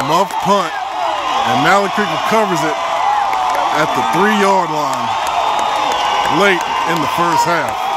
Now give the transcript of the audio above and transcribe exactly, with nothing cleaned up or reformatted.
muffed punt, and Mallard Creek recovers it at the three-yard line late in the first half.